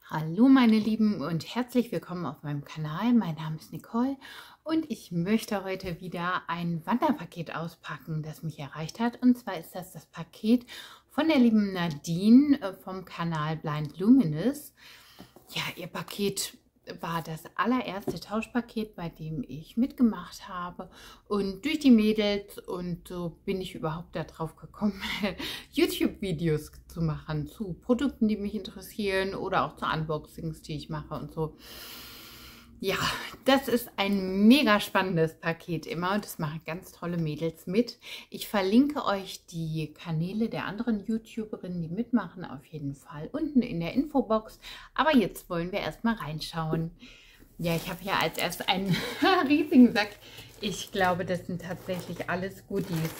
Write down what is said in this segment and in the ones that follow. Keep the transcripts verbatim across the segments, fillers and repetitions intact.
Hallo meine Lieben und herzlich willkommen auf meinem Kanal. Mein Name ist Nicole und ich möchte heute wieder ein Wanderpaket auspacken, das mich erreicht hat. Und zwar ist das das Paket von der lieben Nadine äh, vom Kanal Blind Luminous. Ja, ihr Paket war das allererste Tauschpaket, bei dem ich mitgemacht habe, und durch die Mädels und so bin ich überhaupt darauf gekommen, YouTube-Videos zu machen zu Produkten, die mich interessieren, oder auch zu Unboxings, die ich mache und so. Ja, das ist ein mega spannendes Paket immer und das machen ganz tolle Mädels mit. Ich verlinke euch die Kanäle der anderen YouTuberinnen, die mitmachen, auf jeden Fall unten in der Infobox. Aber jetzt wollen wir erstmal reinschauen. Ja, ich habe hier als erstes einen riesigen Sack. Ich glaube, das sind tatsächlich alles Goodies.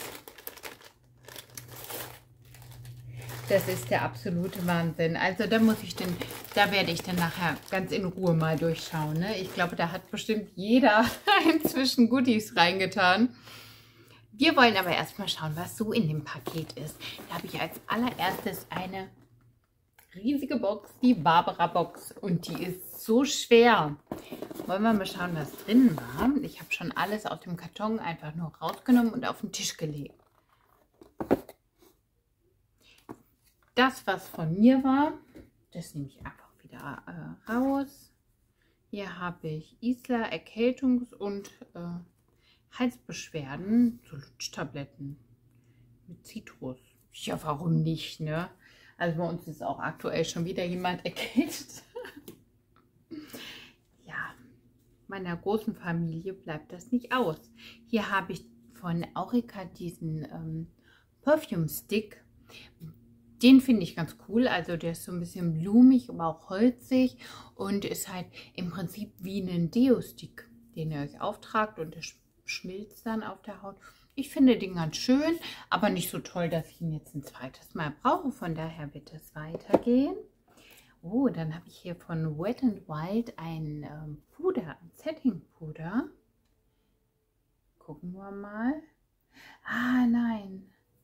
Das ist der absolute Wahnsinn. Also da muss ich denn, da werde ich dann nachher ganz in Ruhe mal durchschauen. Ne? Ich glaube, da hat bestimmt jeder inzwischen Goodies reingetan. Wir wollen aber erstmal schauen, was so in dem Paket ist. Da habe ich als allererstes eine riesige Box, die Barbara Box. Und die ist so schwer. Wollen wir mal schauen, was drin war. Ich habe schon alles aus dem Karton einfach nur rausgenommen und auf den Tisch gelegt. Das, was von mir war, das nehme ich einfach wieder äh, raus. Hier habe ich Isla Erkältungs- und äh, Halsbeschwerden, so Lutschtabletten mit Zitrus. Ja, warum nicht, ne? Also bei uns ist auch aktuell schon wieder jemand erkältet. Ja, meiner großen Familie bleibt das nicht aus. Hier habe ich von Aurica diesen ähm, Perfume Stick. Den finde ich ganz cool, also der ist so ein bisschen blumig, aber auch holzig und ist halt im Prinzip wie ein Deo-Stick, den ihr euch auftragt und der schmilzt dann auf der Haut. Ich finde den ganz schön, aber nicht so toll, dass ich ihn jetzt ein zweites Mal brauche, von daher wird es weitergehen. Oh, dann habe ich hier von Wet n Wild ein ähm, Puder, ein Setting-Puder. Gucken wir mal. Ah, nein.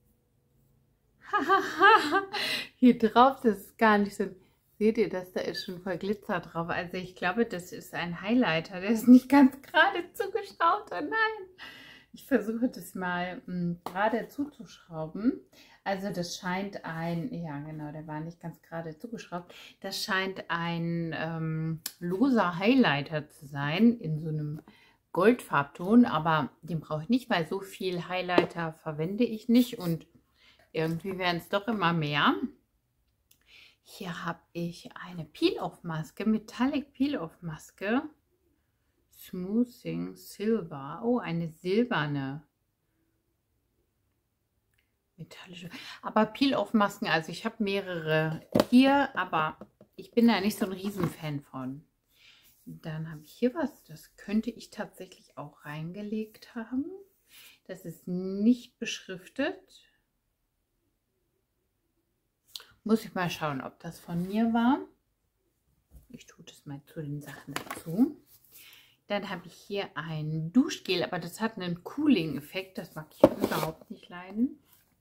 Hier drauf, das ist gar nicht so. Seht ihr das? Da ist schon voll Glitzer drauf. Also ich glaube, das ist ein Highlighter. Der ist nicht ganz gerade zugeschraubt. Oh nein. Ich versuche das mal mh, gerade zuzuschrauben. Also das scheint ein, ja genau, der war nicht ganz gerade zugeschraubt. Das scheint ein ähm, loser Highlighter zu sein in so einem Goldfarbton. Aber den brauche ich nicht, weil so viel Highlighter verwende ich nicht und irgendwie werden es doch immer mehr. Hier habe ich eine Peel-Off-Maske, Metallic Peel-Off-Maske. Smoothing Silver. Oh, eine silberne. Metallische. Aber Peel-Off-Masken, also ich habe mehrere hier, aber ich bin da nicht so ein Riesenfan von. Dann habe ich hier was, das könnte ich tatsächlich auch reingelegt haben. Das ist nicht beschriftet. Muss ich mal schauen, ob das von mir war. Ich tue das mal zu den Sachen dazu. Dann habe ich hier ein Duschgel, aber das hat einen Cooling-Effekt. Das mag ich überhaupt nicht leiden.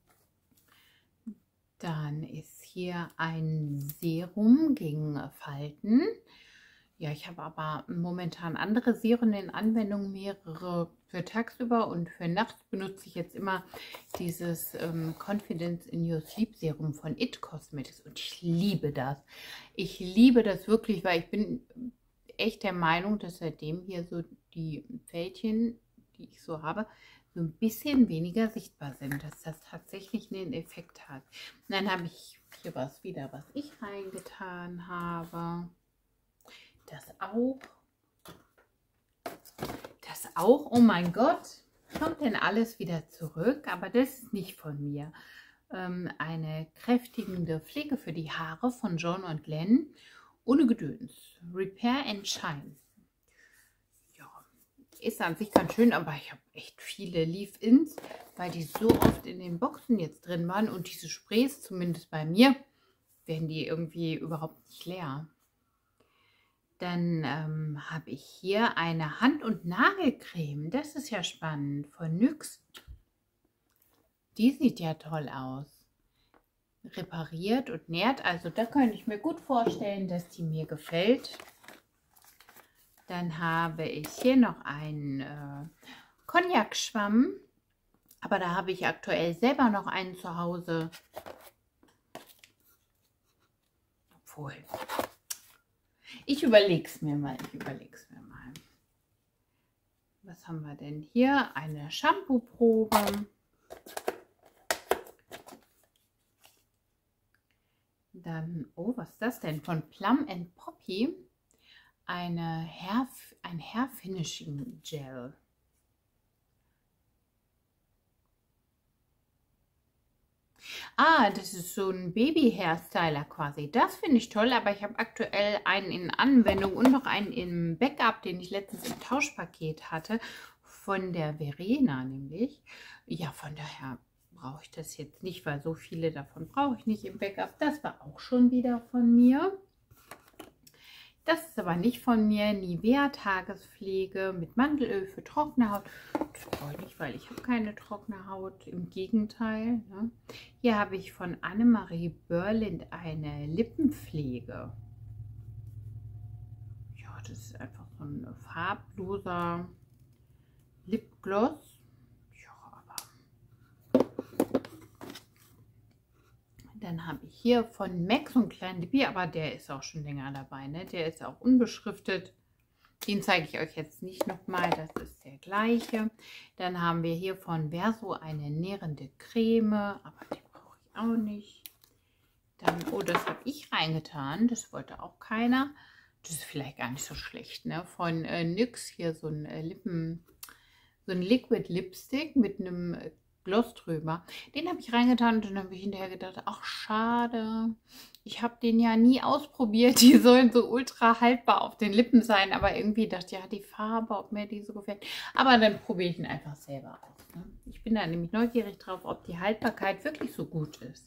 Dann ist hier ein Serum gegen Falten. Ja, ich habe aber momentan andere Serien in Anwendung, mehrere für tagsüber, und für nachts benutze ich jetzt immer dieses ähm, Confidence in Your Sleep Serum von It Cosmetics und ich liebe das. Ich liebe das wirklich, weil ich bin echt der Meinung, dass seitdem hier so die Fältchen, die ich so habe, so ein bisschen weniger sichtbar sind, dass das tatsächlich einen Effekt hat. Und dann habe ich hier was wieder, was ich reingetan habe. Das auch. Das auch. Oh mein Gott. Kommt denn alles wieder zurück? Aber das ist nicht von mir. Ähm, eine kräftigende Pflege für die Haare von John und Glenn. Ohne Gedöns. Repair and Shine. Ja, ist an sich ganz schön, aber ich habe echt viele Leave-Ins, weil die so oft in den Boxen jetzt drin waren. Und diese Sprays, zumindest bei mir, werden die irgendwie überhaupt nicht leer. Dann ähm, habe ich hier eine Hand- und Nagelcreme. Das ist ja spannend. Von N Y X. Die sieht ja toll aus. repariert und nährt. Also da könnte ich mir gut vorstellen, dass die mir gefällt. Dann habe ich hier noch einen äh, Cognac-Schwamm. Aber da habe ich aktuell selber noch einen zu Hause. Obwohl. Ich überlege es mir mal. Ich überlege es mir mal. Was haben wir denn hier? Eine Shampoo-Probe. Dann, oh, was ist das denn? Von Plum and Poppy. Eine Hair, ein Hair Finishing Gel. Ah, das ist so ein Baby-Hairstyler quasi. Das finde ich toll, aber ich habe aktuell einen in Anwendung und noch einen im Backup, den ich letztens im Tauschpaket hatte, von der Verena nämlich. Ja, von daher brauche ich das jetzt nicht, weil so viele davon brauche ich nicht im Backup. Das war auch schon wieder von mir. Das ist aber nicht von mir. Nivea Tagespflege mit Mandelöl für trockene Haut. Das brauche ich nicht, weil ich habe keine trockene Haut. Im Gegenteil. Ne? Hier habe ich von Annemarie Berlind eine Lippenpflege. Ja, das ist einfach so ein farbloser Lipgloss. Dann habe ich hier von M A C so einen kleinen Lippi, aber der ist auch schon länger dabei. Ne? Der ist auch unbeschriftet. Den zeige ich euch jetzt nicht nochmal. Das ist der gleiche. Dann haben wir hier von Verso eine nährende Creme, aber die brauche ich auch nicht. Dann, oh, das habe ich reingetan. Das wollte auch keiner. Das ist vielleicht gar nicht so schlecht. Ne? Von äh, N Y X hier so ein äh, Lippen, so ein Liquid Lipstick mit einem äh, Gloss drüber. Den habe ich reingetan und dann habe ich hinterher gedacht, ach schade, ich habe den ja nie ausprobiert. Die sollen so ultra haltbar auf den Lippen sein, aber irgendwie dachte ich, ja, die Farbe, ob mir die so gefällt. Aber dann probiere ich ihn einfach selber aus. Ne? Ich bin da nämlich neugierig drauf, ob die Haltbarkeit wirklich so gut ist.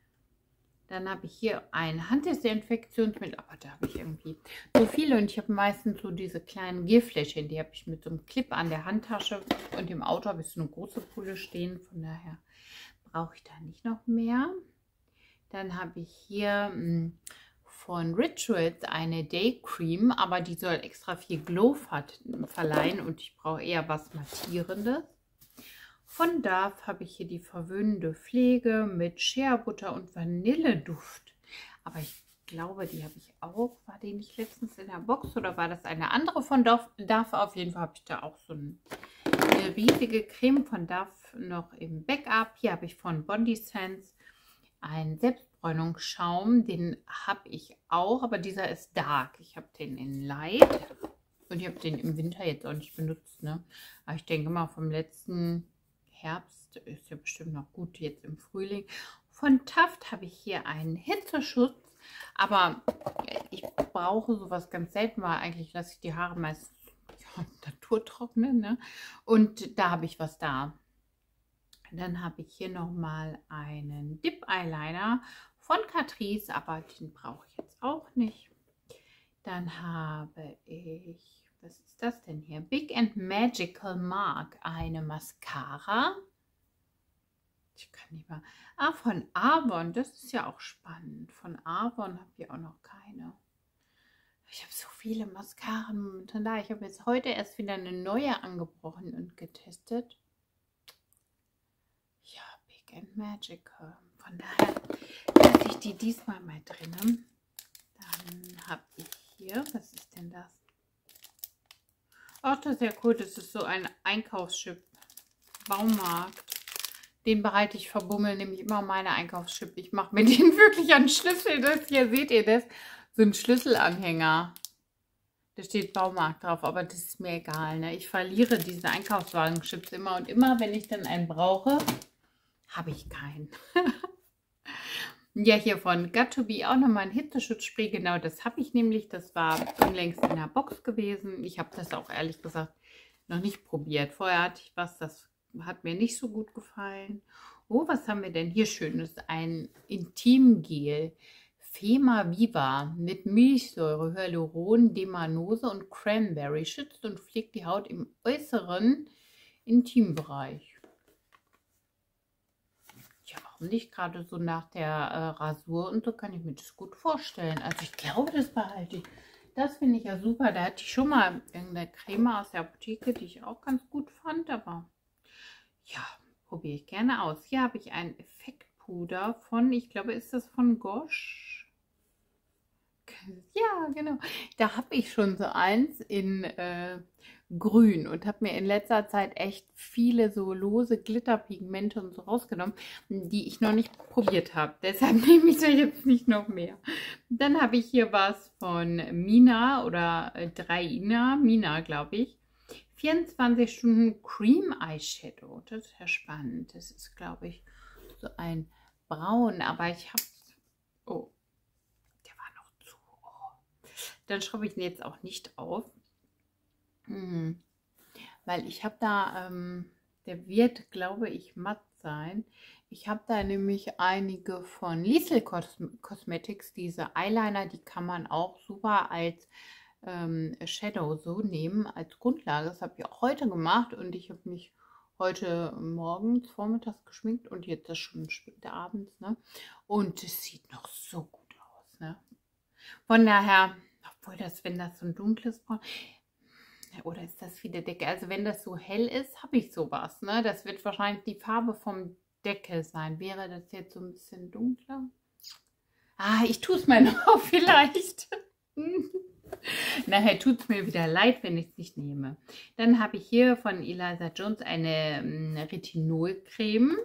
Dann habe ich hier ein Handdesinfektionsmittel, aber da habe ich irgendwie so viele und ich habe meistens so diese kleinen Gelfläschchen, die habe ich mit so einem Clip an der Handtasche und im Auto habe ich so eine große Pulle stehen, von daher brauche ich da nicht noch mehr. Dann habe ich hier mh, von Rituals eine Day Cream, aber die soll extra viel Glow verleihen und ich brauche eher was Mattierendes. Von Dove habe ich hier die verwöhnende Pflege mit Shea Butter und Vanilleduft. Aber ich glaube, die habe ich auch. War die nicht letztens in der Box oder war das eine andere von Dove? Dove auf jeden Fall habe ich da auch so eine riesige Creme von Dove noch im Backup. Hier habe ich von Bondi Sense einen Selbstbräunungsschaum. Den habe ich auch, aber dieser ist dark. Ich habe den in Light und ich habe den im Winter jetzt auch nicht benutzt. Ne? Aber ich denke mal vom letzten Herbst ist ja bestimmt noch gut jetzt im Frühling. Von Taft habe ich hier einen Hitzeschutz, aber ich brauche sowas ganz selten, weil eigentlich lasse ich die Haare meist ja, naturtrocknen. Ne? Und da habe ich was da. Dann habe ich hier nochmal einen Dip Eyeliner von Catrice, aber den brauche ich jetzt auch nicht. Dann habe ich... Was ist das denn hier? Big and Magical Mark, eine Mascara. Ich kann nicht mal. Ah, von Avon, das ist ja auch spannend. Von Avon habe ich auch noch keine. Ich habe so viele Mascaren momentan da. Ich habe jetzt heute erst wieder eine neue angebrochen und getestet. Ja, Big and Magical. Von daher lasse ich die diesmal mal drin. Dann habe ich hier, was ist denn das? Ach, das ist ja cool. Das ist so ein Einkaufschip. Baumarkt. Den bereite ich verbummel nämlich immer meine Einkaufschip. Ich mache mir den wirklich an Schlüssel. Das hier, seht ihr das? So ein Schlüsselanhänger. Da steht Baumarkt drauf, aber das ist mir egal. Ne? Ich verliere diese Einkaufswagenchips immer. Und immer, wenn ich dann einen brauche, habe ich keinen. Ja, hier von Got to Be auch nochmal ein Hitzeschutzspray. Genau, das habe ich nämlich. Das war unlängst in der Box gewesen. Ich habe das auch ehrlich gesagt noch nicht probiert. Vorher hatte ich was, das hat mir nicht so gut gefallen. Oh, was haben wir denn hier Schönes? Ein Intimgel. Fema Viva mit Milchsäure, Hyaluron, Demanose und Cranberry. Schützt und pflegt die Haut im äußeren Intimbereich. Ja, machen. Nicht gerade so nach der äh, Rasur und so kann ich mir das gut vorstellen. Also ich glaube, das behalte ich. Das finde ich ja super. Da hatte ich schon mal irgendeine Creme aus der Apotheke, die ich auch ganz gut fand. Aber ja, probiere ich gerne aus. Hier habe ich ein Effektpuder von, ich glaube, ist das von Gosh? Ja, genau. Da habe ich schon so eins in äh, grün und habe mir in letzter Zeit echt viele so lose Glitterpigmente und so rausgenommen, die ich noch nicht probiert habe. Deshalb nehme ich da jetzt nicht noch mehr. Dann habe ich hier was von Mina oder äh, Draina, Mina glaube ich. vierundzwanzig Stunden Cream Eyeshadow. Das ist ja spannend. Das ist, glaube ich, so ein Braun, aber ich habe... Oh. Dann schreibe ich ihn jetzt auch nicht auf, hm. weil ich habe da, ähm, der wird, glaube ich, matt sein. Ich habe da nämlich einige von Liesel Cosmetics, diese Eyeliner, die kann man auch super als ähm, Shadow so nehmen, als Grundlage. Das habe ich auch heute gemacht und ich habe mich heute morgens, vormittags geschminkt und jetzt ist schon spät abends, ne? Und es sieht noch so gut aus, ne? Von daher... Obwohl das, wenn das so ein dunkles Braun, oder ist das wie der Deckel? Also wenn das so hell ist, habe ich sowas, ne? Das wird wahrscheinlich die Farbe vom Deckel sein. Wäre das jetzt so ein bisschen dunkler? Ah, ich tue es mir noch vielleicht. Nachher tut es mir wieder leid, wenn ich es nicht nehme. Dann habe ich hier von Eliza Jones eine ähm, Retinolcreme.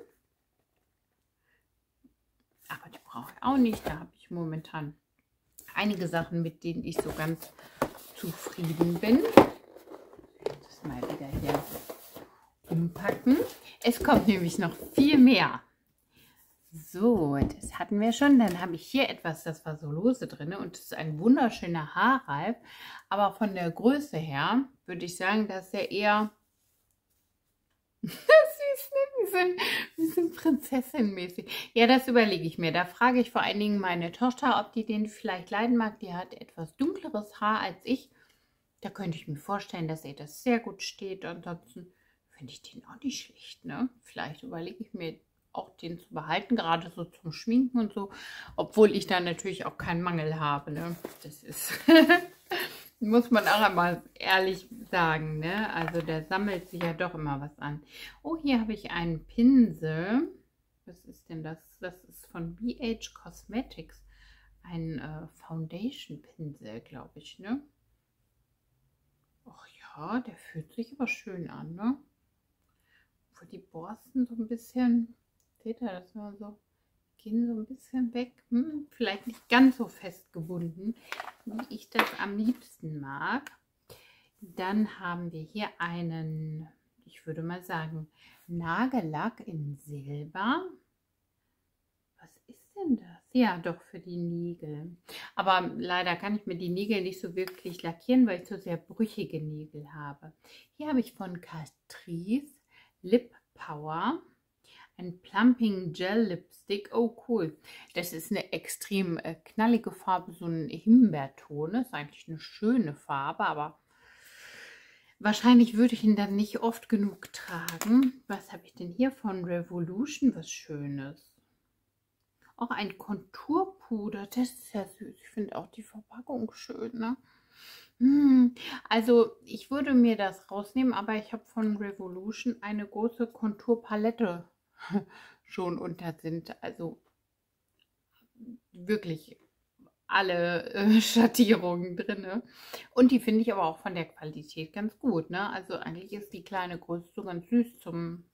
Aber die brauche ich auch nicht. Da habe ich momentan einige Sachen, mit denen ich so ganz zufrieden bin. Das mal wieder hier umpacken. Es kommt nämlich noch viel mehr. So, das hatten wir schon. Dann habe ich hier etwas, das war so lose drin und das ist ein wunderschöner Haarreif. Aber von der Größe her würde ich sagen, dass er eher süß, ne? Bisschen, bisschen Prinzessin-mäßig. Ja, das überlege ich mir. Da frage ich vor allen Dingen meine Tochter, ob die den vielleicht leiden mag. Die hat etwas dunkleres Haar als ich. Da könnte ich mir vorstellen, dass ihr das sehr gut steht. Ansonsten finde ich den auch nicht schlecht, ne? Vielleicht überlege ich mir auch den zu behalten, gerade so zum Schminken und so. Obwohl ich da natürlich auch keinen Mangel habe, ne? Das ist... Muss man auch einmal ehrlich sagen, ne? Also der sammelt sich ja doch immer was an. Oh, hier habe ich einen Pinsel. Was ist denn das? Das ist von B H Cosmetics. Ein äh, Foundation-Pinsel, glaube ich, ne? Ach ja, der fühlt sich aber schön an, ne? Wo die Borsten so ein bisschen, seht ihr das mal so? Gehen so ein bisschen weg. Hm, vielleicht nicht ganz so fest gebunden, wie ich das am liebsten mag. Dann haben wir hier einen, ich würde mal sagen, Nagellack in Silber. Was ist denn das? Ja, doch, für die Nägel. Aber leider kann ich mir die Nägel nicht so wirklich lackieren, weil ich so sehr brüchige Nägel habe. Hier habe ich von Catrice Lip Power. Ein Plumping Gel Lipstick. Oh, cool. Das ist eine extrem äh, knallige Farbe, so ein Himbeerton. Das ist eigentlich eine schöne Farbe, aber wahrscheinlich würde ich ihn dann nicht oft genug tragen. Was habe ich denn hier von Revolution? Was Schönes. Auch ein Konturpuder. Das ist ja süß. Ich finde auch die Verpackung schön, ne? Hm. Also ich würde mir das rausnehmen, aber ich habe von Revolution eine große Konturpalette schon unter sind, also wirklich alle äh, Schattierungen drin. Und die finde ich aber auch von der Qualität ganz gut, ne? Also eigentlich ist die kleine Größe so ganz süß zum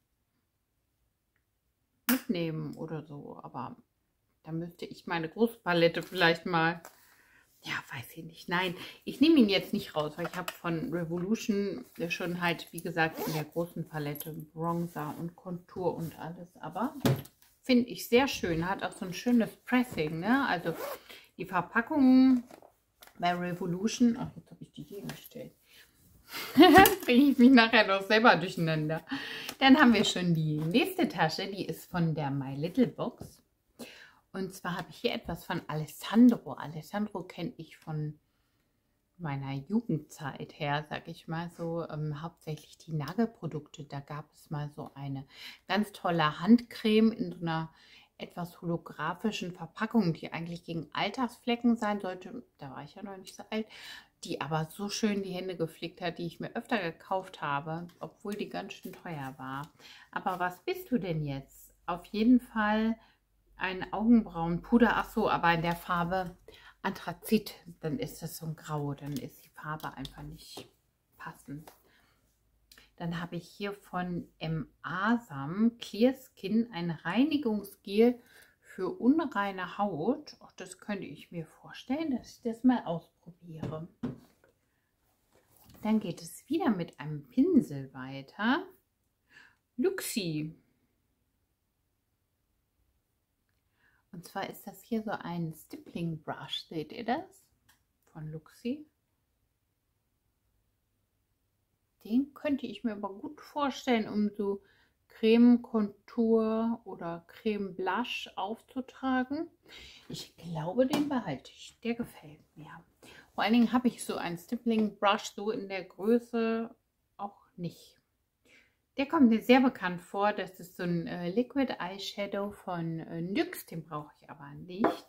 Mitnehmen oder so, aber da müsste ich meine große Palette vielleicht mal, ja, weiß ich nicht. Nein, ich nehme ihn jetzt nicht raus, weil ich habe von Revolution schon halt, wie gesagt, in der großen Palette Bronzer und Kontur und alles. Aber finde ich sehr schön. Hat auch so ein schönes Pressing, ne? Also die Verpackung bei Revolution. Ach, jetzt habe ich die hier gestellt. Bringe ich mich nachher noch selber durcheinander. Dann haben wir schon die nächste Tasche. Die ist von der My Little Box. Und zwar habe ich hier etwas von Alessandro. Alessandro kenne ich von meiner Jugendzeit her, sage ich mal so. Ähm, hauptsächlich die Nagelprodukte. Da gab es mal so eine ganz tolle Handcreme in so einer etwas holographischen Verpackung, die eigentlich gegen Altersflecken sein sollte. Da war ich ja noch nicht so alt. Die aber so schön die Hände gepflegt hat, die ich mir öfter gekauft habe, obwohl die ganz schön teuer war. Aber was bist du denn jetzt? Auf jeden Fall ein Augenbrauenpuder. Ach so, aber in der Farbe Anthrazit. Dann ist das so ein Grau. Dann ist die Farbe einfach nicht passend. Dann habe ich hier von M. Asam Clear Skin ein Reinigungsgel für unreine Haut. Auch das könnte ich mir vorstellen, dass ich das mal ausprobiere. Dann geht es wieder mit einem Pinsel weiter. Luxi. Und zwar ist das hier so ein Stippling Brush. Seht ihr das? Von Luxi. Den könnte ich mir aber gut vorstellen, um so Creme Contour oder Creme Blush aufzutragen. Ich glaube, den behalte ich. Der gefällt mir. Vor allen Dingen habe ich so einen Stippling Brush so in der Größe auch nicht. Der kommt mir sehr bekannt vor. Das ist so ein äh, Liquid Eyeshadow von äh, N Y X. Den brauche ich aber nicht.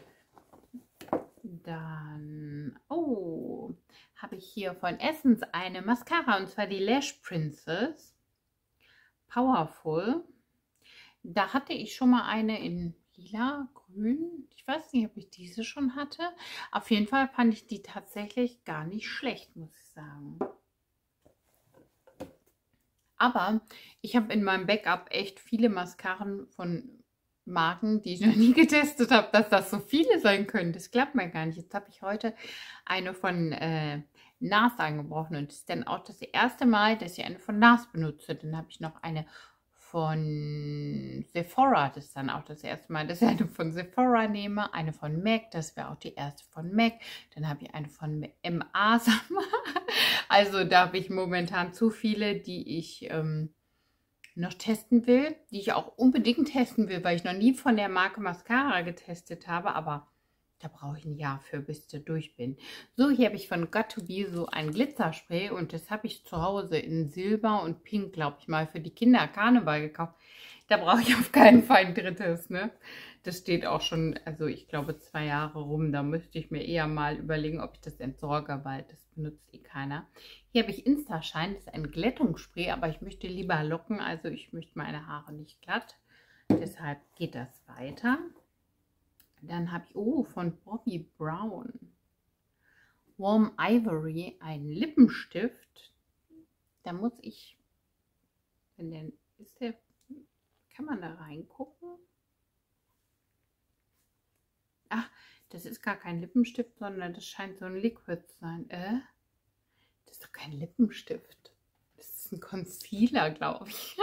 Dann, oh, habe ich hier von Essence eine Mascara, und zwar die Lash Princess Powerful. Da hatte ich schon mal eine in lila, grün. Ich weiß nicht, ob ich diese schon hatte. Auf jeden Fall fand ich die tatsächlich gar nicht schlecht, muss ich sagen. Aber ich habe in meinem Backup echt viele Mascaren von Marken, die ich noch nie getestet habe, dass das so viele sein können. Das klappt mir gar nicht. Jetzt habe ich heute eine von äh, N A R S angebrochen und das ist dann auch das erste Mal, dass ich eine von N A R S benutze. Dann habe ich noch eine von Sephora, das ist dann auch das erste Mal, dass ich eine von Sephora nehme, eine von M A C, das wäre auch die erste von M A C. Dann habe ich eine von M. Asam. Also da habe ich momentan zu viele, die ich ähm, noch testen will, die ich auch unbedingt testen will, weil ich noch nie von der Marke Mascara getestet habe, aber da brauche ich ein Jahr für, bis ich da durch bin. So, hier habe ich von Got to Be so ein Glitzerspray und das habe ich zu Hause in Silber und Pink, glaube ich mal, für die Kinder Karneval gekauft. Da brauche ich auf keinen Fall ein drittes, ne? Das steht auch schon, also ich glaube, zwei Jahre rum. Da müsste ich mir eher mal überlegen, ob ich das entsorge, weil das benutzt eh keiner. Hier habe ich Instashine, das ist ein Glättungsspray, aber ich möchte lieber locken, also ich möchte meine Haare nicht glatt. Deshalb geht das weiter. Dann habe ich, oh, von Bobbi Brown Warm Ivory, ein Lippenstift. Da muss ich, wenn der, ist der, kann man da reingucken? Ach, das ist gar kein Lippenstift, sondern das scheint so ein Liquid zu sein. Äh? Das ist doch kein Lippenstift. Das ist ein Concealer, glaube ich.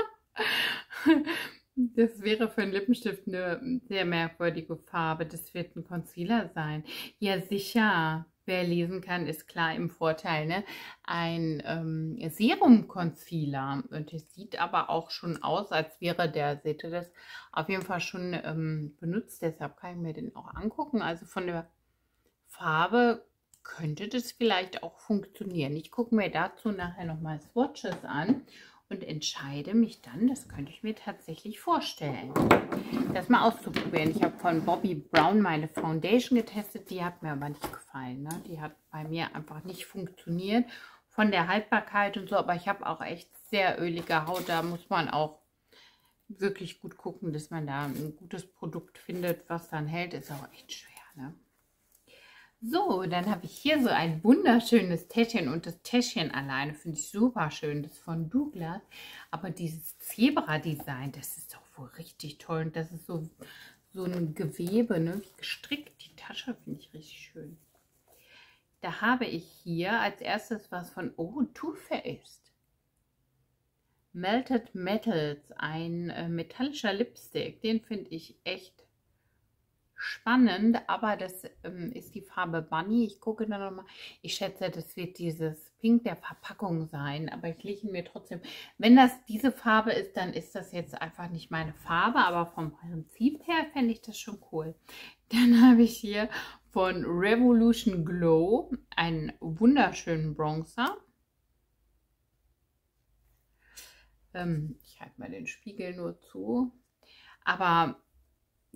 Das wäre für einen Lippenstift eine sehr merkwürdige Farbe. Das wird ein Concealer sein. Ja, sicher. Wer lesen kann, ist klar im Vorteil, ne? Ein ähm, Serum-Concealer. Und es sieht aber auch schon aus, als wäre der, seht ihr das, auf jeden Fall schon ähm, benutzt. Deshalb kann ich mir den auch angucken. Also von der Farbe könnte das vielleicht auch funktionieren. Ich gucke mir dazu nachher nochmal Swatches an und entscheide mich dann, das könnte ich mir tatsächlich vorstellen, das mal auszuprobieren. Ich habe von Bobbi Brown meine Foundation getestet, die hat mir aber nicht gefallen. Ne? Die hat bei mir einfach nicht funktioniert von der Haltbarkeit und so, aber ich habe auch echt sehr ölige Haut, da muss man auch wirklich gut gucken, dass man da ein gutes Produkt findet, was dann hält, ist auch echt schwer. Ne? So, dann habe ich hier so ein wunderschönes Täschchen und das Täschchen alleine finde ich super schön. Das ist von Douglas. Aber dieses Zebra-Design, das ist doch wohl richtig toll. Und das ist so, so ein Gewebe, ne? Wie gestrickt. Die Tasche finde ich richtig schön. Da habe ich hier als erstes was von, oh, Too Faced. Melted Metals, ein äh, metallischer Lipstick. Den finde ich echt spannend, aber das ähm, ist die Farbe Bunny. Ich gucke da nochmal. Ich schätze, das wird dieses Pink der Verpackung sein, aber ich lege mir trotzdem, wenn das diese Farbe ist, dann ist das jetzt einfach nicht meine Farbe, aber vom Prinzip her fände ich das schon cool. Dann habe ich hier von Revolution Glow einen wunderschönen Bronzer. Ähm, ich halte mal den Spiegel nur zu. Aber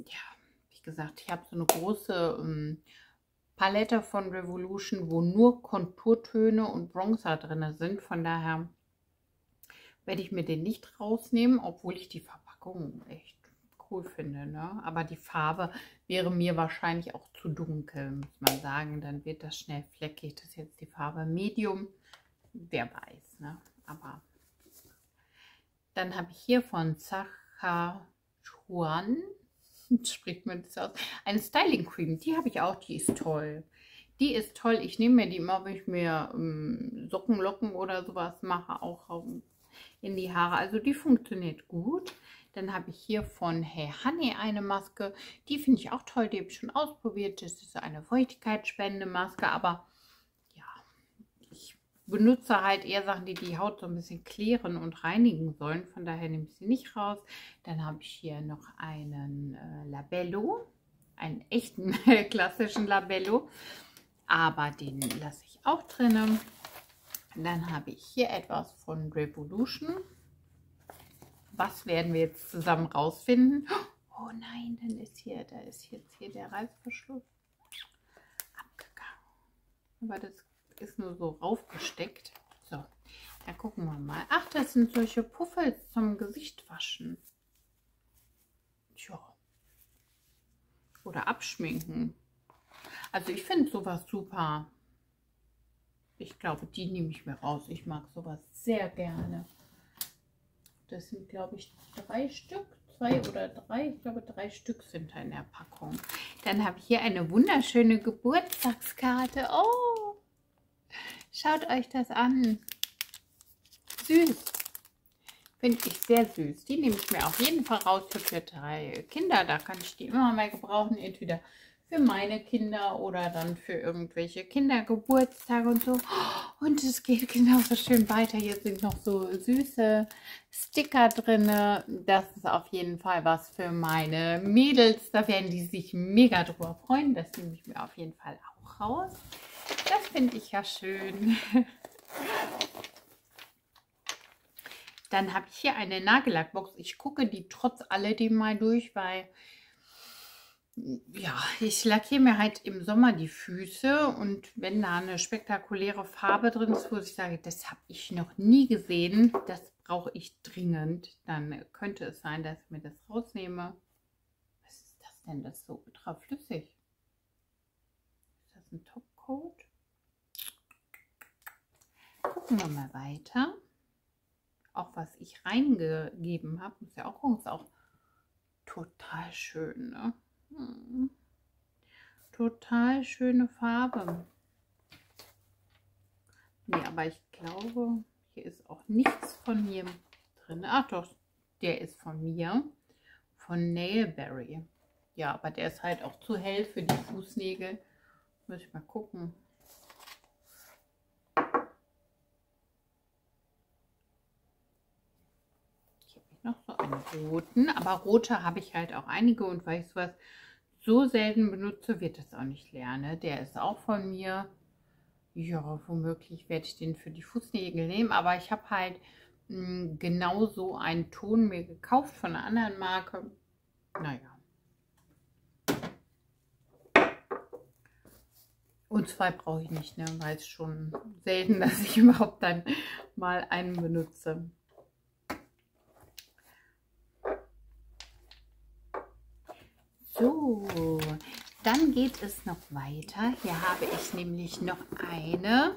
ja, wie gesagt, ich habe so eine große ähm, Palette von Revolution, wo nur Konturtöne und Bronzer drin sind. Von daher werde ich mir den nicht rausnehmen, obwohl ich die Verpackung echt cool finde. Ne? Aber die Farbe wäre mir wahrscheinlich auch zu dunkel, muss man sagen. Dann wird das schnell fleckig. Das ist jetzt die Farbe Medium. Wer weiß, ne? Aber dann habe ich hier von Sachajuan, spricht man das aus, eine Styling Cream. Die habe ich auch, die ist toll. Die ist toll. Ich nehme mir die immer, wenn ich mir ähm, Sockenlocken oder sowas mache, auch ähm, in die Haare. Also die funktioniert gut. Dann habe ich hier von Hey Honey eine Maske. Die finde ich auch toll. Die habe ich schon ausprobiert. Das ist eine feuchtigkeitsspendende Maske. Aber ja, ich benutze halt eher Sachen, die die Haut so ein bisschen klären und reinigen sollen. Von daher nehme ich sie nicht raus. Dann habe ich hier noch einen äh, Labello. Einen echten klassischen Labello. Aber den lasse ich auch drin. Dann habe ich hier etwas von Revolution. Was werden wir jetzt zusammen rausfinden? Oh nein, dann ist hier, da ist jetzt hier der Reißverschluss abgegangen. Aber das ist nur so raufgesteckt. So, da gucken wir mal. Ach, das sind solche Puffels zum Gesicht waschen. Tja. Oder abschminken. Also ich finde sowas super. Ich glaube, die nehme ich mir raus. Ich mag sowas sehr gerne. Das sind, glaube ich, drei Stück. Zwei oder drei. Ich glaube, drei Stück sind da in der Packung. Dann habe ich hier eine wunderschöne Geburtstagskarte. Oh, schaut euch das an. Süß. Finde ich sehr süß. Die nehme ich mir auf jeden Fall raus für drei Kinder. Da kann ich die immer mal gebrauchen. Entweder für meine Kinder oder dann für irgendwelche Kindergeburtstage und so. Und es geht genauso schön weiter. Hier sind noch so süße Sticker drin. Das ist auf jeden Fall was für meine Mädels. Da werden die sich mega drüber freuen. Das nehme ich mir auf jeden Fall auch raus. Das finde ich ja schön. Dann habe ich hier eine Nagellackbox. Ich gucke die trotz alledem mal durch, weil ja, ich lackiere mir halt im Sommer die Füße und wenn da eine spektakuläre Farbe drin ist, wo ich sage, das habe ich noch nie gesehen, das brauche ich dringend, dann könnte es sein, dass ich mir das rausnehme. Was ist das denn? Das ist so ultra flüssig. Ist das ein Topcoat? Gucken wir mal weiter. Auch was ich reingegeben habe, muss ja auch, ist auch total schön, ne? Hm. Total schöne Farbe. Nee, aber ich glaube, hier ist auch nichts von mir drin. Ach doch, der ist von mir. Von Nailberry. Ja, aber der ist halt auch zu hell für die Fußnägel. Muss ich mal gucken. Noch so einen roten, aber rote habe ich halt auch einige und weil ich sowas so selten benutze, wird das auch nicht leer, ne? Der ist auch von mir. Ja, womöglich werde ich den für die Fußnägel nehmen, aber ich habe halt mh, genau so einen Ton mir gekauft von einer anderen Marke. Naja. Und zwei brauche ich nicht, ne? Weil es schon selten, dass ich überhaupt dann mal einen benutze. So, dann geht es noch weiter. Hier habe ich nämlich noch eine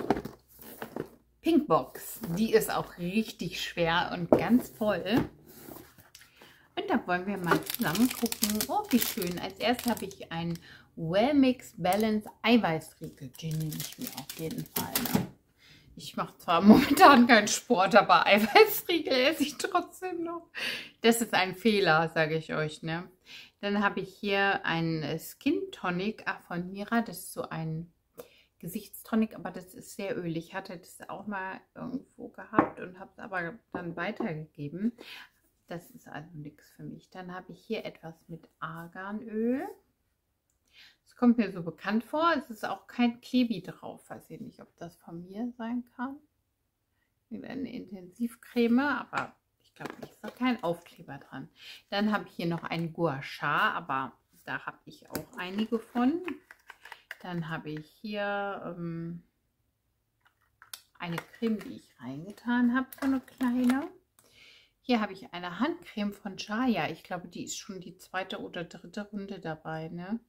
Pinkbox. Die ist auch richtig schwer und ganz voll. Und da wollen wir mal zusammen gucken. Oh, wie schön. Als erstes habe ich einen Wellmix Balance Eiweißriegel. Den nehme ich mir auf jeden Fall. Ne? Ich mache zwar momentan keinen Sport, aber Eiweißriegel esse ich trotzdem noch. Das ist ein Fehler, sage ich euch, ne? Dann habe ich hier einen Skin Tonic ach, von Mira. Das ist so ein Gesichtstonic, aber das ist sehr ölig. Ich hatte das auch mal irgendwo gehabt und habe es aber dann weitergegeben. Das ist also nichts für mich. Dann habe ich hier etwas mit Arganöl. Das kommt mir so bekannt vor. Es ist auch kein Klebi drauf. Weiß ich nicht, ob das von mir sein kann. Eine Intensivcreme, aber ich glaube nicht. Ist doch kein Aufkleber dran. Dann habe ich hier noch ein Gua Sha, aber da habe ich auch einige von. Dann habe ich hier ähm, eine Creme, die ich reingetan habe, so eine kleine. Hier habe ich eine Handcreme von Jaya. Ich glaube, die ist schon die zweite oder dritte Runde dabei, ne?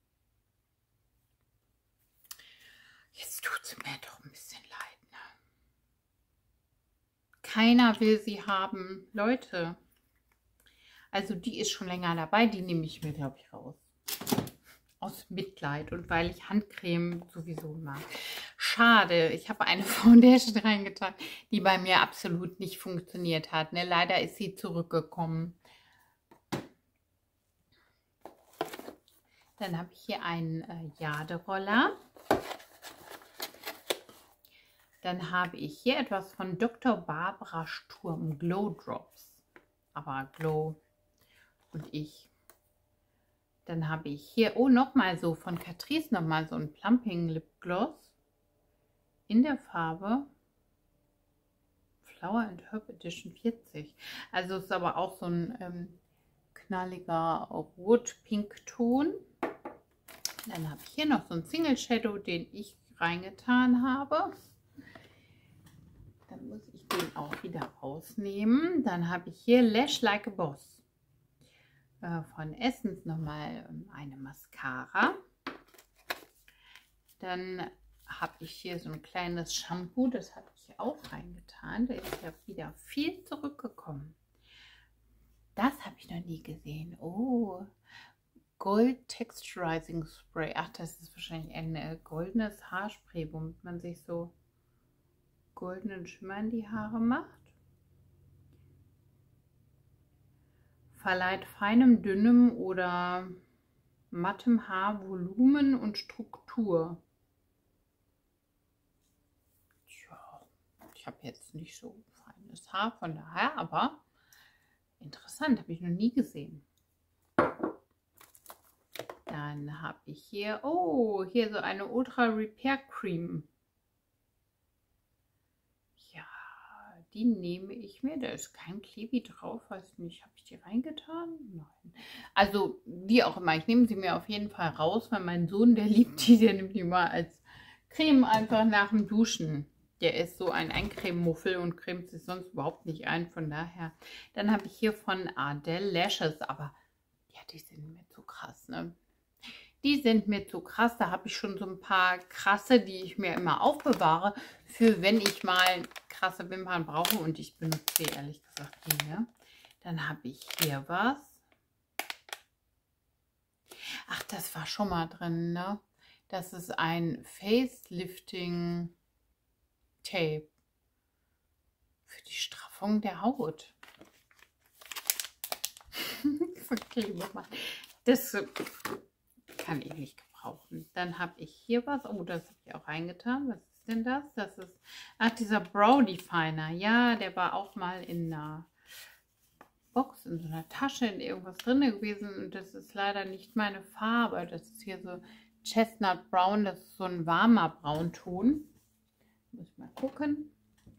Jetzt tut es mir doch ein bisschen leid, ne? Keiner will sie haben. Leute, also die ist schon länger dabei. Die nehme ich mir, glaube ich, raus. Aus Mitleid und weil ich Handcreme sowieso mag. Schade, ich habe eine Foundation reingetan, die bei mir absolut nicht funktioniert hat. Ne? Leider ist sie zurückgekommen. Dann habe ich hier einen äh, Jaderoller. Dann habe ich hier etwas von Doktor Barbara Sturm Glow Drops. Aber Glow und ich. Dann habe ich hier, oh, nochmal so von Catrice, nochmal so ein Plumping Lip Gloss in der Farbe Flower and Herb Edition vierzig. Also ist aber auch so ein ähm, knalliger Rot-Pink-Ton. Dann habe ich hier noch so ein Single Shadow, den ich reingetan habe. Dann muss ich den auch wieder rausnehmen. Dann habe ich hier Lash Like a Boss von Essence nochmal eine Mascara. Dann habe ich hier so ein kleines Shampoo, das habe ich auch reingetan. Da ist ja wieder viel zurückgekommen. Das habe ich noch nie gesehen. Oh, Gold Texturizing Spray. Ach, das ist wahrscheinlich ein äh, goldenes Haarspray, womit man sich so goldenen Schimmer in die Haare macht. Verleiht feinem, dünnem oder mattem Haar Volumen und Struktur. Tja, ich habe jetzt nicht so feines Haar, von daher, aber interessant, habe ich noch nie gesehen. Dann habe ich hier, oh, hier so eine Ultra Repair Cream. Die nehme ich mir. Da ist kein Klebi drauf. Weiß nicht, habe ich die reingetan? Nein. Also, wie auch immer. Ich nehme sie mir auf jeden Fall raus, weil mein Sohn, der liebt die. Der nimmt die mal als Creme einfach nach dem Duschen. Der ist so ein Eincrememuffel und cremt sich sonst überhaupt nicht ein. Von daher. Dann habe ich hier von Ardell Lashes. Aber ja, die sind mir zu krass, ne? Die sind mir zu krass. Da habe ich schon so ein paar krasse, die ich mir immer aufbewahre, für wenn ich mal krasse Wimpern brauche. Und ich benutze die ehrlich gesagt die hier. Dann habe ich hier was. Ach, das war schon mal drin, ne? Das ist ein Facelifting Tape für die Straffung der Haut. Das kann ich nicht gebrauchen. Dann habe ich hier was. Oh, das habe ich auch reingetan. Was ist denn das? Das ist, ach, dieser Brow Definer. Ja, der war auch mal in einer Box, in so einer Tasche, in irgendwas drin gewesen. Und das ist leider nicht meine Farbe. Das ist hier so Chestnut Brown. Das ist so ein warmer Braunton. Muss ich mal gucken,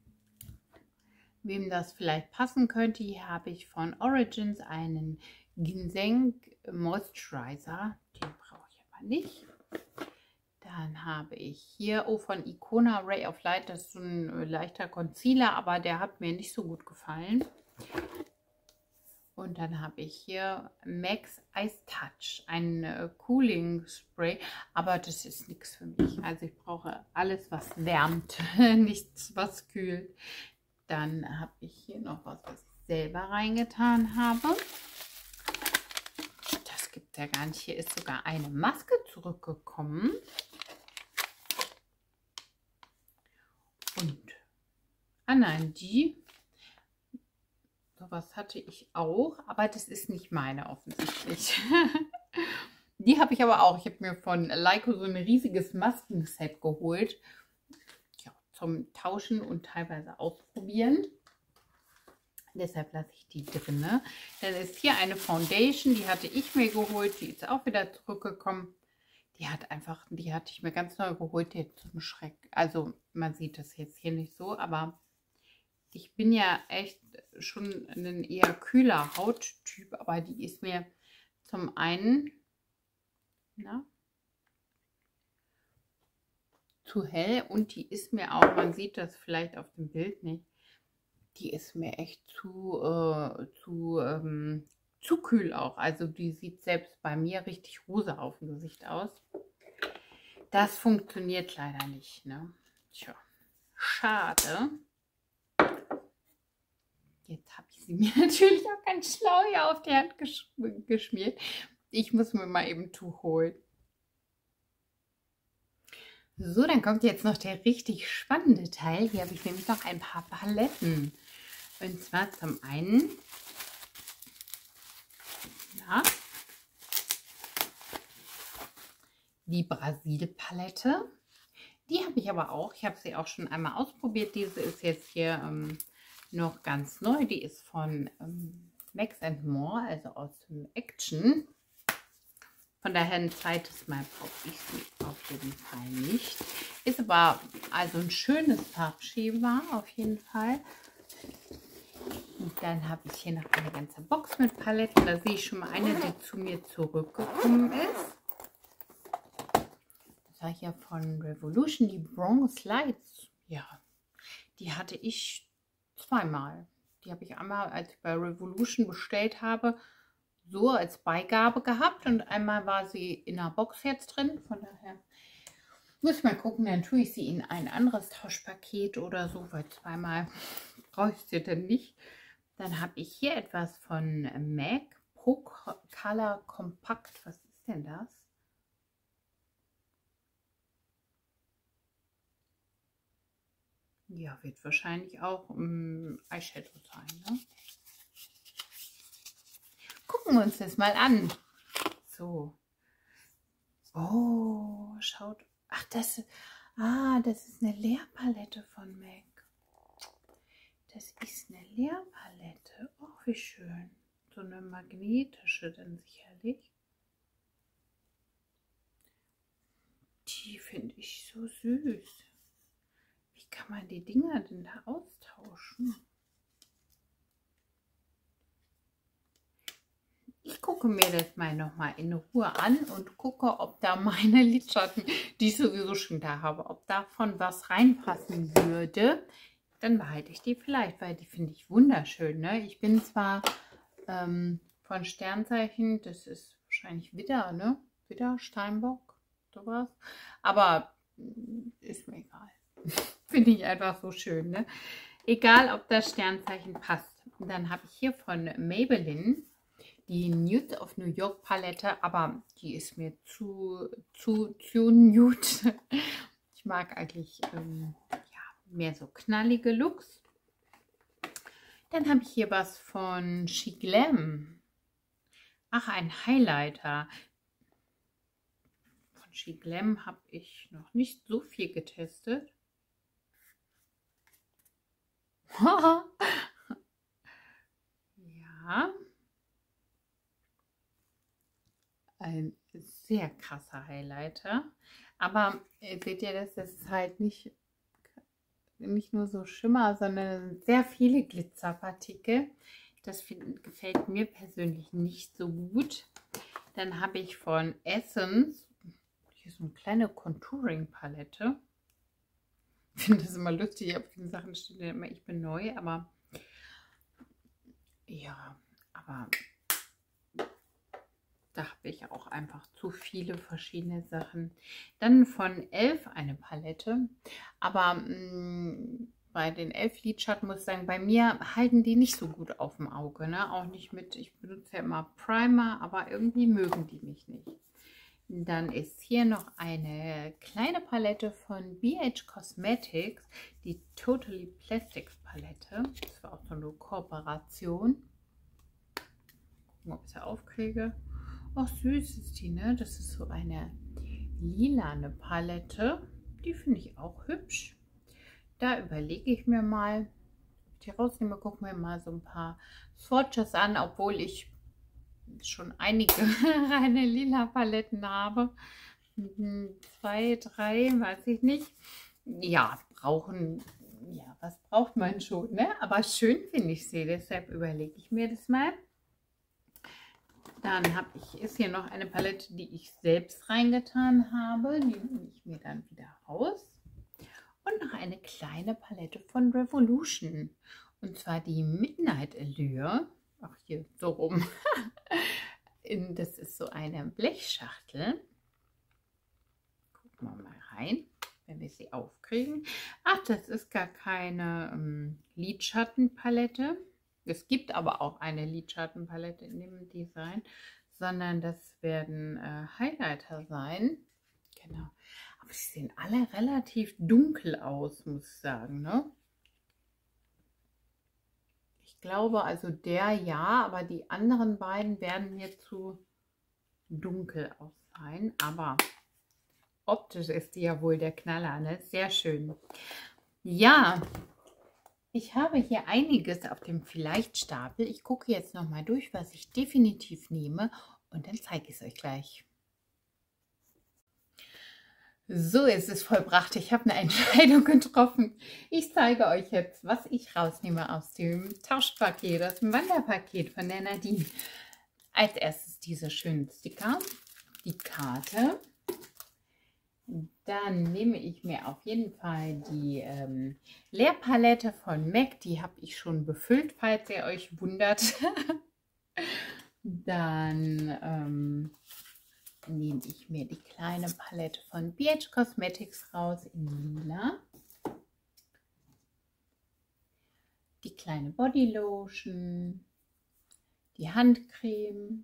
wem das vielleicht passen könnte. Hier habe ich von Origins einen Ginseng Moisturizer. Den brauche ich aber nicht. Dann habe ich hier, oh, von Icona Ray of Light. Das ist so ein leichter Concealer, aber der hat mir nicht so gut gefallen. Und dann habe ich hier Max Ice Touch, ein äh, Cooling Spray, aber das ist nichts für mich. Also ich brauche alles, was wärmt, nichts, was kühlt. Dann habe ich hier noch was, was ich selber reingetan habe. Das gibt es ja gar nicht. Hier ist sogar eine Maske zurückgekommen. Und, ah nein, die, sowas hatte ich auch, aber das ist nicht meine offensichtlich. Die habe ich aber auch. Ich habe mir von Leico so ein riesiges Maskenset geholt. Ja, zum Tauschen und teilweise ausprobieren. Deshalb lasse ich die drin. Dann ist hier eine Foundation, die hatte ich mir geholt. Die ist auch wieder zurückgekommen. Die hat einfach, die hatte ich mir ganz neu geholt. Die hat so einen Schreck. Also man sieht das jetzt hier nicht so, aber ich bin ja echt schon ein eher kühler Hauttyp, aber die ist mir zum einen, na, zu hell und die ist mir auch, man sieht das vielleicht auf dem Bild nicht, die ist mir echt zu, äh, zu, ähm, zu kühl auch. Also die sieht selbst bei mir richtig rosa auf dem Gesicht aus. Das funktioniert leider nicht, ne? Tja, schade. Jetzt habe ich sie mir natürlich auch ganz schlau hier auf die Hand gesch geschmiert. Ich muss mir mal eben ein Tuch holen. So, dann kommt jetzt noch der richtig spannende Teil. Hier habe ich nämlich noch ein paar Paletten. Und zwar zum einen, na, die Brasil-Palette. Die habe ich aber auch. Ich habe sie auch schon einmal ausprobiert. Diese ist jetzt hier ähm, noch ganz neu. Die ist von ähm, Max and More, also aus dem Action. Von daher ein zweites Mal brauche ich sie auf jeden Fall nicht. Ist aber also ein schönes Farbschema auf jeden Fall. Und dann habe ich hier noch eine ganze Box mit Paletten. Da sehe ich schon mal eine, die zu mir zurückgekommen ist. Das war hier von Revolution, die Bronze Lights. Ja, die hatte ich zweimal. Die habe ich einmal, als ich bei Revolution bestellt habe, so als Beigabe gehabt. Und einmal war sie in einer Box jetzt drin. Von daher muss ich mal gucken, dann tue ich sie in ein anderes Tauschpaket oder so, weil zweimal brauche ich sie denn nicht. Dann habe ich hier etwas von M A C Pro Color Compact. Was ist denn das? Ja, wird wahrscheinlich auch um, Eyeshadow sein, ne? Gucken wir uns das mal an. So. Oh, schaut. Ach, das, ah, das ist eine Leerpalette von M A C. Das ist eine Leerpalette. Oh, wie schön. So eine magnetische dann sicherlich. Die finde ich so süß. Wie kann man die Dinger denn da austauschen? Ich gucke mir das mal nochmal in Ruhe an und gucke, ob da meine Lidschatten, die ich sowieso schon da habe, ob davon was reinpassen würde. Dann behalte ich die vielleicht, weil die finde ich wunderschön. Ne? Ich bin zwar ähm, von Sternzeichen, das ist wahrscheinlich Widder, ne? Widder, Steinbock, sowas. Aber ist mir egal. Finde ich einfach so schön. Ne? Egal, ob das Sternzeichen passt. Und dann habe ich hier von Maybelline die Nude of New York Palette, aber die ist mir zu, zu, zu nude. Ich mag eigentlich ähm, ja, mehr so knallige Looks. Dann habe ich hier was von She Glam. Ach, ein Highlighter. Von She Glam habe ich noch nicht so viel getestet. Ja. Ein sehr krasser Highlighter. Aber ihr seht ja, dass das halt nicht, nicht nur so Schimmer, sondern sehr viele Glitzerpartikel. Das find, gefällt mir persönlich nicht so gut. Dann habe ich von Essence, hier so eine kleine Contouring-Palette. Ich finde das immer lustig, auf den Sachen steht ja immer, ich bin neu, aber ja, aber da habe ich auch einfach zu viele verschiedene Sachen. Dann von Elf eine Palette, aber mh, bei den Elf Lidschatten muss ich sagen, bei mir halten die nicht so gut auf dem Auge, ne? Auch nicht mit, ich benutze ja immer Primer, aber irgendwie mögen die mich nicht. Dann ist hier noch eine kleine Palette von B H Cosmetics, die Totally Plastics Palette. Das war auch so eine Kooperation. Gucken, ob ich sie aufkriege. Ach, süß ist die, ne? Das ist so eine lilane Palette. Die finde ich auch hübsch. Da überlege ich mir mal, ob ich die rausnehme. Gucken wir mal so ein paar Swatches an, obwohl ich schon einige reine lila Paletten habe. Zwei, drei, weiß ich nicht. Ja, brauchen, ja, was braucht man schon, ne? Aber schön finde ich sie, deshalb überlege ich mir das mal. Dann habe ich, ist hier noch eine Palette, die ich selbst reingetan habe. Die nehme ich mir dann wieder raus. Und noch eine kleine Palette von Revolution. Und zwar die Midnight Allure. Ach, hier so rum. Das ist so eine Blechschachtel. Gucken wir mal rein, wenn wir sie aufkriegen. Ach, das ist gar keine ähm, Lidschattenpalette. Es gibt aber auch eine Lidschattenpalette in dem Design, sondern das werden äh, Highlighter sein. Genau. Aber sie sehen alle relativ dunkel aus, muss ich sagen, ne? Ich glaube also der ja, aber die anderen beiden werden mir zu dunkel aus sein. Aber optisch ist die ja wohl der Knaller, ne? Sehr schön. Ja, ich habe hier einiges auf dem Vielleicht-Stapel. Ich gucke jetzt noch mal durch, was ich definitiv nehme und dann zeige ich es euch gleich. So, es ist vollbracht. Ich habe eine Entscheidung getroffen. Ich zeige euch jetzt, was ich rausnehme aus dem Tauschpaket, aus dem Wanderpaket von der Nadine. Als erstes diese schönen Sticker, die Karte. Dann nehme ich mir auf jeden Fall die ähm, Leerpalette von MAC. Die habe ich schon befüllt, falls ihr euch wundert. Dann ähm, nehme ich mir die kleine Palette von B H Cosmetics raus in lila. Die kleine Body Lotion. Die Handcreme.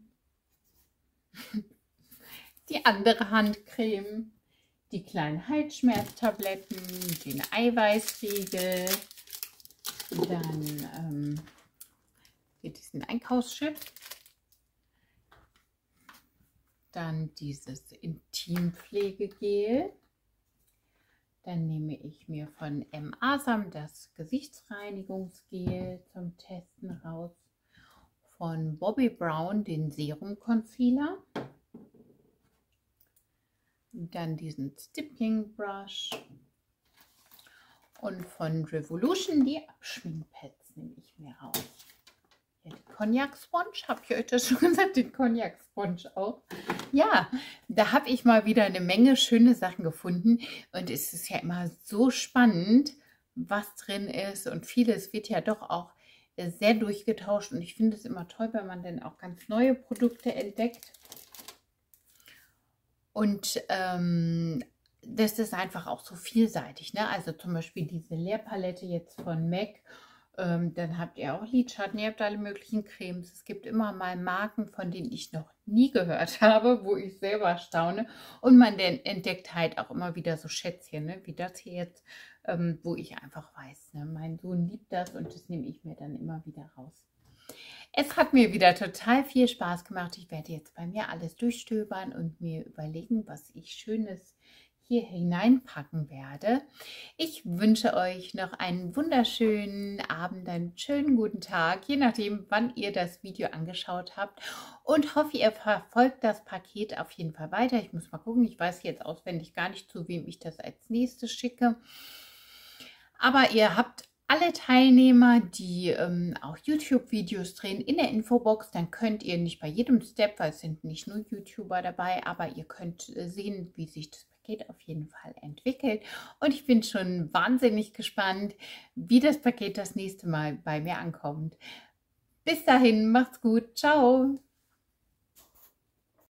Die andere Handcreme. Die kleinen Halsschmerztabletten, den Eiweißriegel, dann ähm, hier diesen Einkaufschip, dann dieses Intimpflegegel, dann nehme ich mir von M. Asam das Gesichtsreinigungsgel zum Testen raus, von Bobbi Brown den Serum Concealer. Dann diesen Stippling Brush und von Revolution die Abschminkpads nehme ich mir raus. Ja, die Cognac Sponge, habe ich euch das schon gesagt, die Cognac Sponge auch. Ja, da habe ich mal wieder eine Menge schöne Sachen gefunden und es ist ja immer so spannend, was drin ist und vieles wird ja doch auch sehr durchgetauscht und ich finde es immer toll, wenn man dann auch ganz neue Produkte entdeckt. Und ähm, das ist einfach auch so vielseitig, ne? Also zum Beispiel diese Leerpalette jetzt von MAC. Ähm, dann habt ihr auch Lidschatten, ihr habt alle möglichen Cremes. Es gibt immer mal Marken, von denen ich noch nie gehört habe, wo ich selber staune. Und man denn entdeckt halt auch immer wieder so Schätzchen, ne? Wie das hier jetzt, ähm, wo ich einfach weiß, ne? Mein Sohn liebt das und das nehme ich mir dann immer wieder raus. Es hat mir wieder total viel Spaß gemacht. Ich werde jetzt bei mir alles durchstöbern und mir überlegen, was ich Schönes hier hineinpacken werde. Ich wünsche euch noch einen wunderschönen Abend, einen schönen guten Tag, je nachdem, wann ihr das Video angeschaut habt. Und hoffe, ihr verfolgt das Paket auf jeden Fall weiter. Ich muss mal gucken, ich weiß jetzt auswendig gar nicht, zu wem ich das als nächstes schicke. Aber ihr habt alle Teilnehmer, die ähm, auch YouTube-Videos drehen, in der Infobox. Dann könnt ihr nicht bei jedem Step, weil es sind nicht nur YouTuber dabei, aber ihr könnt äh, sehen, wie sich das Paket auf jeden Fall entwickelt. Und ich bin schon wahnsinnig gespannt, wie das Paket das nächste Mal bei mir ankommt. Bis dahin, macht's gut. Ciao.